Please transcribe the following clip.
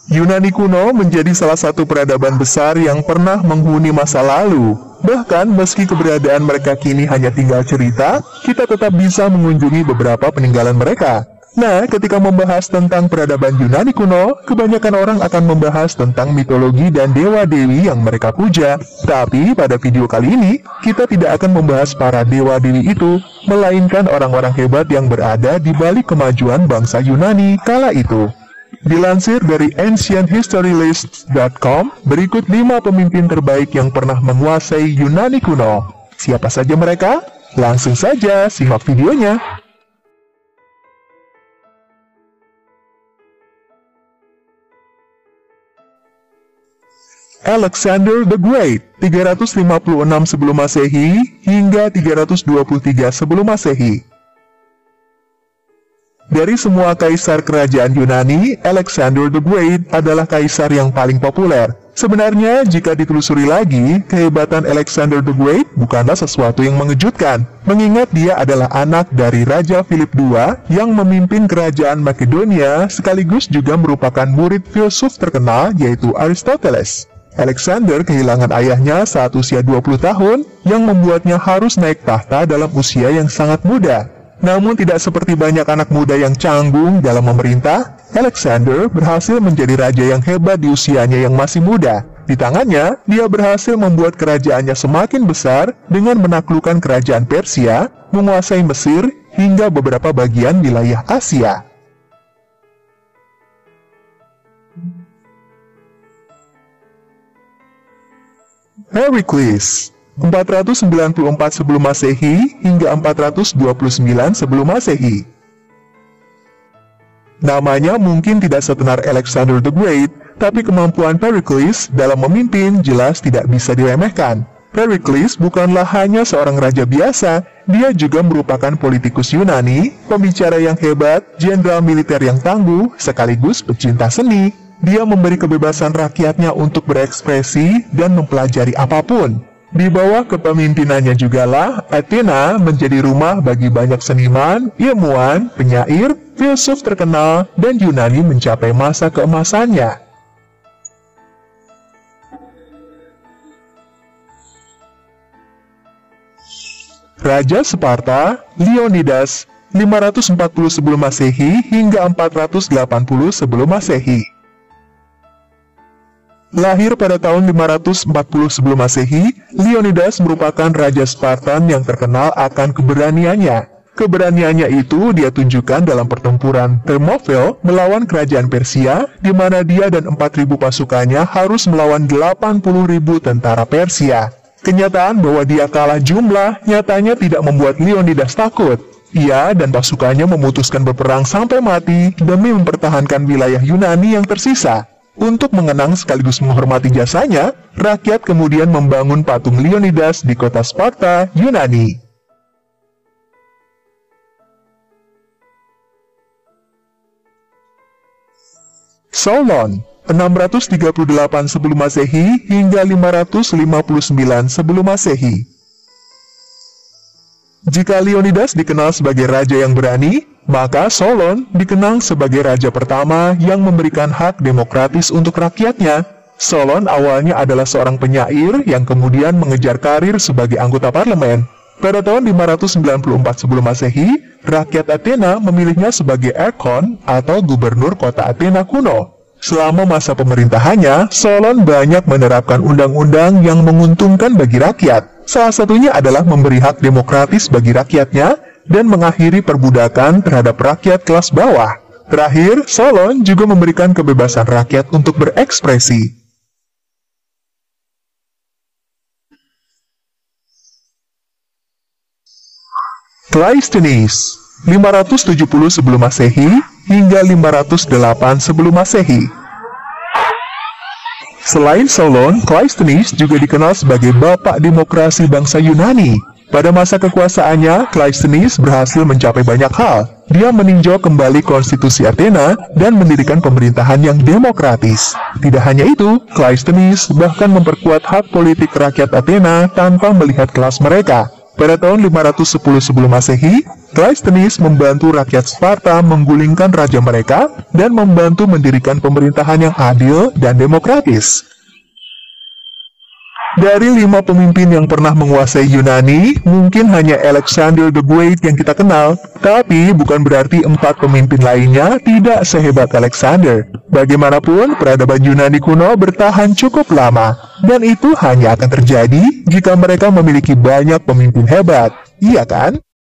Yunani kuno menjadi salah satu peradaban besar yang pernah menghuni masa lalu. Bahkan meski keberadaan mereka kini hanya tinggal cerita, kita tetap bisa mengunjungi beberapa peninggalan mereka. Nah, ketika membahas tentang peradaban Yunani kuno, kebanyakan orang akan membahas tentang mitologi dan dewa-dewi yang mereka puja. Tapi pada video kali ini, kita tidak akan membahas para dewa-dewi itu, melainkan orang-orang hebat yang berada di balik kemajuan bangsa Yunani kala itu. Dilansir dari ancienthistorylist.com, berikut 5 pemimpin terbaik yang pernah menguasai Yunani kuno. Siapa saja mereka? Langsung saja simak videonya. Alexander the Great, 356 sebelum Masehi hingga 323 sebelum Masehi. Dari semua kaisar kerajaan Yunani, Alexander the Great adalah kaisar yang paling populer. Sebenarnya, jika ditelusuri lagi, kehebatan Alexander the Great bukanlah sesuatu yang mengejutkan, mengingat dia adalah anak dari Raja Philip II yang memimpin kerajaan Makedonia sekaligus juga merupakan murid filsuf terkenal yaitu Aristoteles. Alexander kehilangan ayahnya saat usia 20 tahun yang membuatnya harus naik tahta dalam usia yang sangat muda. Namun tidak seperti banyak anak muda yang canggung dalam memerintah, Alexander berhasil menjadi raja yang hebat di usianya yang masih muda. Di tangannya, dia berhasil membuat kerajaannya semakin besar dengan menaklukkan kerajaan Persia, menguasai Mesir, hingga beberapa bagian wilayah Asia. Pericles, 494 sebelum Masehi hingga 429 sebelum Masehi. Namanya mungkin tidak setenar Alexander the Great, tapi kemampuan Pericles dalam memimpin jelas tidak bisa diremehkan. Pericles bukanlah hanya seorang raja biasa, dia juga merupakan politikus Yunani, pembicara yang hebat, jenderal militer yang tangguh, sekaligus pecinta seni. Dia memberi kebebasan rakyatnya untuk berekspresi dan mempelajari apapun. Di bawah kepemimpinannya jugalah, Athena menjadi rumah bagi banyak seniman, ilmuwan, penyair, filsuf terkenal, dan Yunani mencapai masa keemasannya. Raja Sparta, Leonidas, 540 sebelum Masehi hingga 480 sebelum Masehi. Lahir pada tahun 540 sebelum Masehi, Leonidas merupakan raja Spartan yang terkenal akan keberaniannya. Keberaniannya itu dia tunjukkan dalam pertempuran Thermopylae melawan kerajaan Persia, di mana dia dan 4.000 pasukannya harus melawan 80.000 tentara Persia. Kenyataan bahwa dia kalah jumlah nyatanya tidak membuat Leonidas takut. Ia dan pasukannya memutuskan berperang sampai mati demi mempertahankan wilayah Yunani yang tersisa. Untuk mengenang sekaligus menghormati jasanya, rakyat kemudian membangun patung Leonidas di kota Sparta, Yunani. Solon, 638 sebelum Masehi hingga 559 sebelum Masehi. Jika Leonidas dikenal sebagai raja yang berani, maka Solon dikenang sebagai raja pertama yang memberikan hak demokratis untuk rakyatnya. Solon awalnya adalah seorang penyair yang kemudian mengejar karir sebagai anggota parlemen. Pada tahun 594 sebelum Masehi, rakyat Athena memilihnya sebagai Archon atau gubernur kota Athena kuno. Selama masa pemerintahannya, Solon banyak menerapkan undang-undang yang menguntungkan bagi rakyat. Salah satunya adalah memberi hak demokratis bagi rakyatnya dan mengakhiri perbudakan terhadap rakyat kelas bawah. Terakhir, Solon juga memberikan kebebasan rakyat untuk berekspresi. Cleisthenes, 570 sebelum Masehi hingga 508 sebelum Masehi. Selain Solon, Cleisthenes juga dikenal sebagai bapak demokrasi bangsa Yunani. Pada masa kekuasaannya, Cleisthenes berhasil mencapai banyak hal. Dia meninjau kembali konstitusi Athena dan mendirikan pemerintahan yang demokratis. Tidak hanya itu, Cleisthenes bahkan memperkuat hak politik rakyat Athena tanpa melihat kelas mereka. Pada tahun 510 sebelum Masehi, Cleisthenes membantu rakyat Sparta menggulingkan raja mereka dan membantu mendirikan pemerintahan yang adil dan demokratis. Dari 5 pemimpin yang pernah menguasai Yunani, mungkin hanya Alexander the Great yang kita kenal, tapi bukan berarti 4 pemimpin lainnya tidak sehebat Alexander. Bagaimanapun, peradaban Yunani kuno bertahan cukup lama, dan itu hanya akan terjadi jika mereka memiliki banyak pemimpin hebat, iya kan?